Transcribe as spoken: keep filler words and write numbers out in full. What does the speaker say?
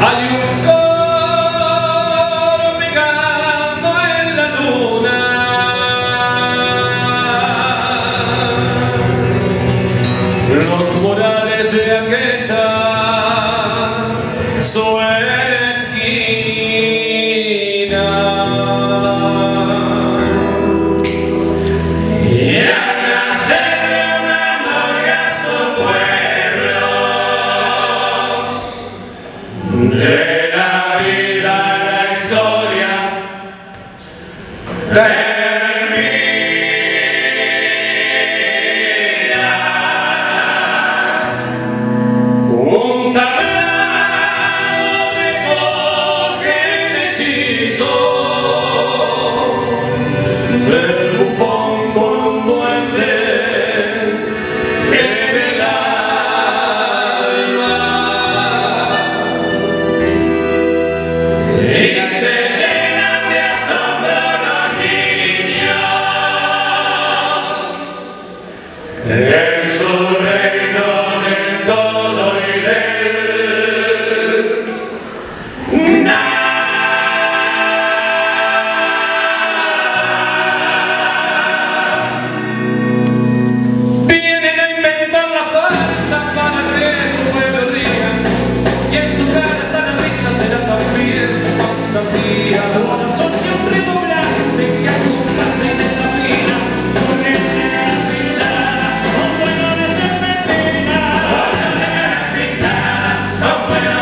Hay un coro pegando en la luna, los murales de aquella su esquina. Y al nacerle un amor a su pueblo, de la vida la historia termina. Un tablao recoge el hechizo del bufón con un duende en el alma. Y se llenan de asombro los niños en su reino del todo y del nada. Vienen a inventar la farsa para que su pueblo ría, y en su cara está la risa, será también fantasía. Corazón de un redoblante que a nunca se desafina, con el de la vida, con bueno de ser pena. Con bueno